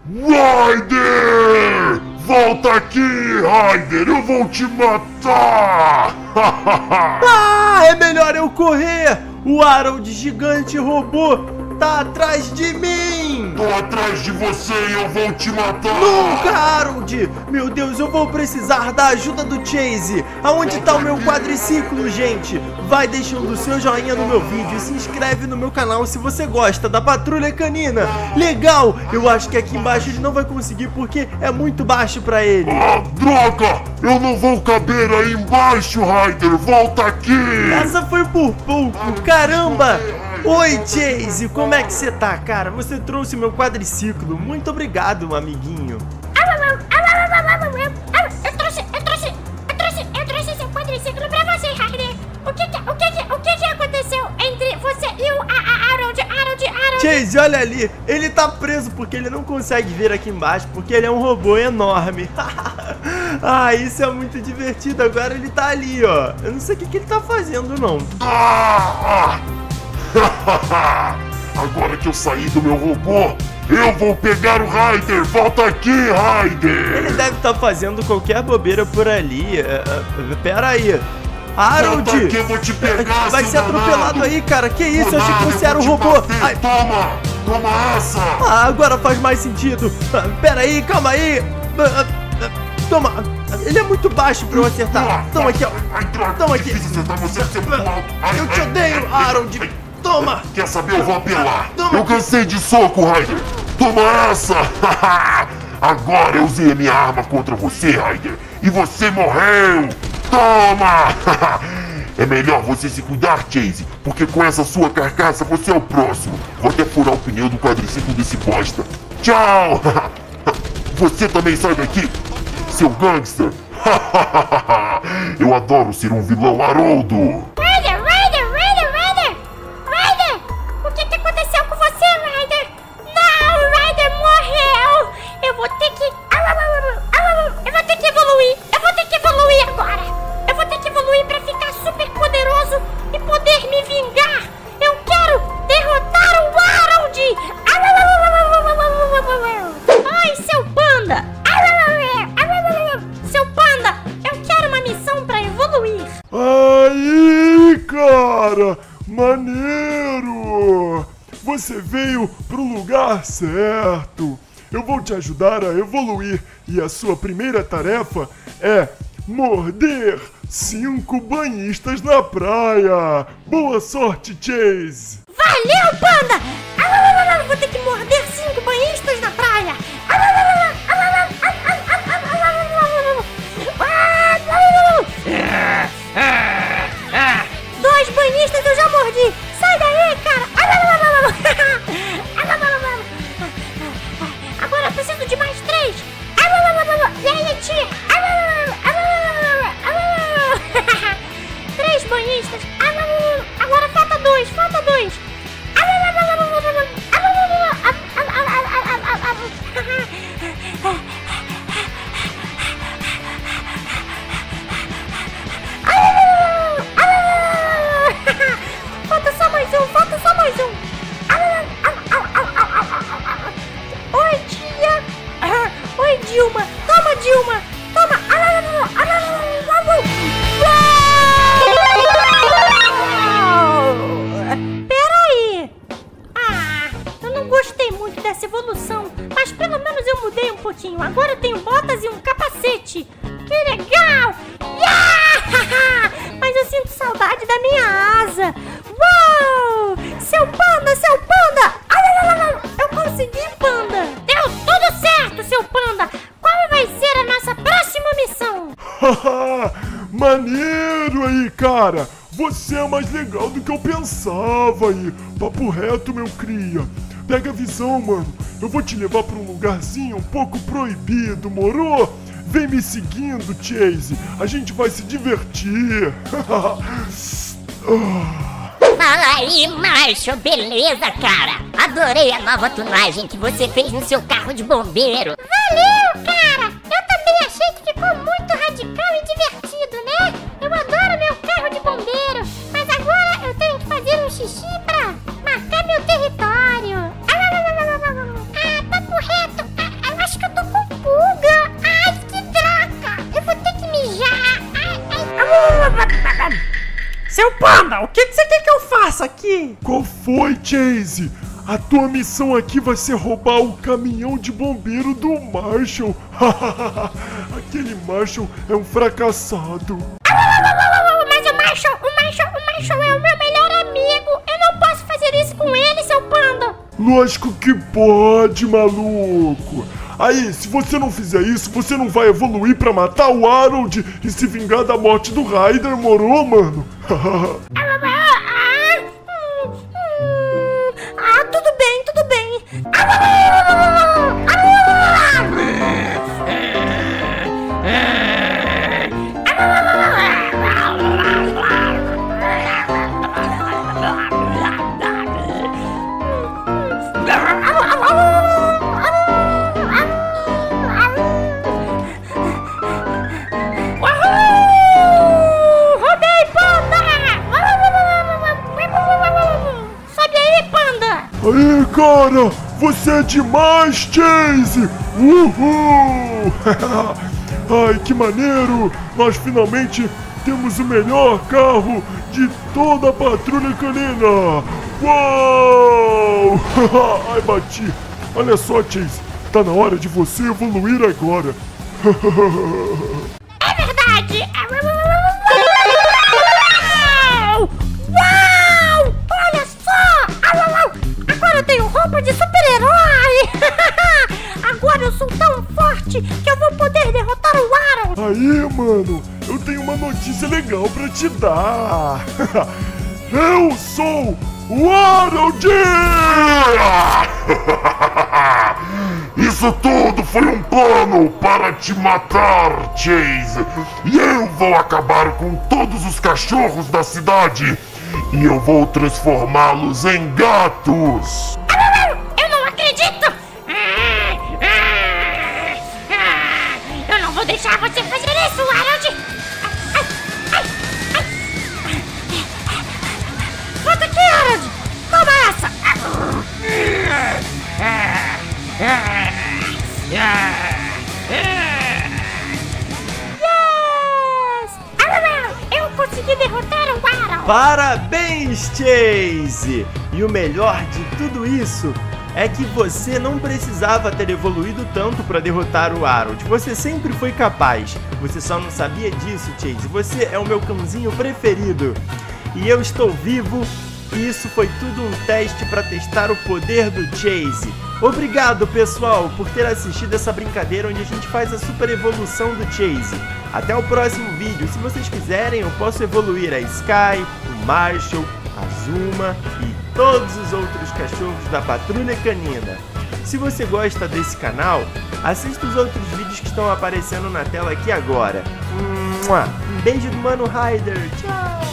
Ryder! Volta aqui, Ryder! Eu vou te matar! Ah, é melhor eu correr! O Harold gigante robô tá atrás de mim! Tô atrás de você e eu vou te matar! Nunca, Harold! Meu Deus, eu vou precisar da ajuda do Chase! Aonde tá o meu quadriciclo, gente? Vai deixando o seu joinha no meu vídeo e se inscreve no meu canal se você gosta da Patrulha Canina! Legal! Eu acho que aqui embaixo ele não vai conseguir porque é muito baixo pra ele! Ah, droga! Eu não vou caber aí embaixo, Ryder! Volta aqui! Essa foi por pouco! Caramba! Oi, Chase! Como é que você tá, cara? Você trouxe meu quadriciclo. Muito obrigado, amiguinho. Eu trouxe seu quadriciclo pra você, Ryder. O que aconteceu entre você e o Harold? Chase, olha ali. Ele tá preso porque ele não consegue ver aqui embaixo, porque ele é um robô enorme. Ah, isso é muito divertido. Agora ele tá ali, ó. Eu não sei o que ele tá fazendo, não. Agora que eu saí do meu robô, eu vou pegar o Ryder! Volta aqui, Ryder! Ele deve estar fazendo qualquer bobeira por ali. Pera aí. Harold! Volta aqui, eu vou te pegar, vai seu ser atropelado danado. aí, cara. Que isso? Eu achei que Danado, você era um eu vou robô. te bater. Ai. Toma essa! Ah, agora faz mais sentido. Pera aí, calma aí. Toma. Ele é muito baixo pra eu acertar. Toma aqui, ó. Toma aqui. Eu te odeio, Harold. Toma. Quer saber? Eu vou apelar. Toma. Eu cansei de soco, Ryder. Toma essa. Agora eu usei a minha arma contra você, Ryder. E você morreu. Toma. É melhor você se cuidar, Chase, porque com essa sua carcaça você é o próximo. Vou até furar o pneu do quadriciclo desse bosta. Tchau. Você também sai daqui, seu gangster. Eu adoro ser um vilão, Haroldo. Ryder! O que aconteceu com você, Ryder? Não, o Ryder morreu! Eu vou ter que evoluir! Eu vou ter que evoluir agora! Eu vou ter que evoluir pra ficar super poderoso e poder me vingar! Eu quero derrotar o Harold! Ai, seu panda! Seu panda, eu quero uma missão pra evoluir! Aí, cara! Maneiro! Você veio pro lugar certo! Eu vou te ajudar a evoluir e a sua primeira tarefa é morder 5 banhistas na praia! Boa sorte, Chase! Valeu, panda! Vou ter que morder 5 banhistas na praia! 2 banhistas eu já mordi! Sai daí, cara! Agora eu preciso de mais 3! E aí, tia? 3 banhistas! Agora falta 2! Falta só mais um! Oi, tia! Oi, Dilma! Toma, Dilma! Toma! Peraí! Eu não gostei muito dessa evolução, mas pelo menos eu mudei um pouquinho. Agora eu tenho botas e um capacete! Que legal! Mas eu sinto saudade da minha asa! Uau! Seu panda! Eu consegui, panda! Deu tudo certo, seu panda! Qual vai ser a nossa próxima missão? Maneiro aí, cara! Você é mais legal do que eu pensava aí! Papo reto, meu cria! Pega a visão, mano! Eu vou te levar pra um lugarzinho um pouco proibido, moro? Vem me seguindo, Chase! A gente vai se divertir! Fala aí, macho, beleza, cara? Adorei a nova tunagem que você fez no seu carro de bombeiro. Valeu, cara! Eu também achei que ficou muito radical e divertido, né? Eu adoro meu carro de bombeiro, mas agora eu tenho que fazer um xixi pra marcar meu território. Papo reto! Panda, o que você quer que eu faça aqui? Qual foi, Chase? A tua missão aqui vai ser roubar o caminhão de bombeiro do Marshall. Aquele Marshall é um fracassado. Mas o Marshall é o meu melhor amigo. Eu não posso fazer isso com ele, seu panda. Lógico que pode, maluco. Aí, se você não fizer isso, você não vai evoluir pra matar o Harold e se vingar da morte do Ryder, moro, mano? Tudo bem. Roubei, panda! Sobe aí, panda! Aí, cara, você é demais, Chase! Uhul! Ai, que maneiro! Nós finalmente temos o melhor carro de toda a patrulha canina! Uau! Ai, bati! Olha só, Chase, tá na hora de você evoluir agora! É verdade! Uau! Olha só! Agora eu tenho roupa de super-herói! Agora eu sou tão forte que eu vou poder derrotar o Harold! Aí, mano, eu tenho uma notícia legal pra te dar! Eu sou o Harold! Isso tudo foi um plano para te matar, Chase. E eu vou acabar com todos os cachorros da cidade. E eu vou transformá-los em gatos. Eu não acredito! Eu não vou deixar você fazer isso, Harold! Volta aqui, Harold! Toma essa! Yes! Eu consegui derrotar o Harold! Parabéns, Chase! E o melhor de tudo isso é que você não precisava ter evoluído tanto para derrotar o Harold. Você sempre foi capaz. Você só não sabia disso, Chase. Você é o meu cãozinho preferido. E eu estou vivo. E isso foi tudo um teste para testar o poder do Chase. Obrigado, pessoal, por ter assistido essa brincadeira onde a gente faz a super evolução do Chase. Até o próximo vídeo. Se vocês quiserem, eu posso evoluir a Sky, o Marshall, a Zuma e todos os outros cachorros da Patrulha Canina. Se você gosta desse canal, assista os outros vídeos que estão aparecendo na tela aqui agora. Um beijo do Mano Ryder. Tchau!